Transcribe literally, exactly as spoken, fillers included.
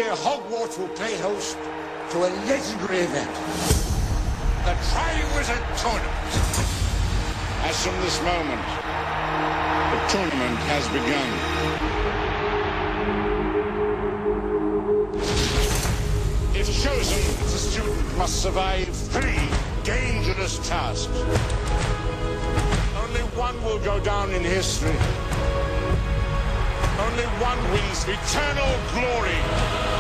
year, Hogwarts will play host to a legendary event. The Triwizard Tournament. As from this moment, the tournament has begun. If chosen, the student must survive three dangerous tasks. Only one will go down in history. Only one wins eternal glory.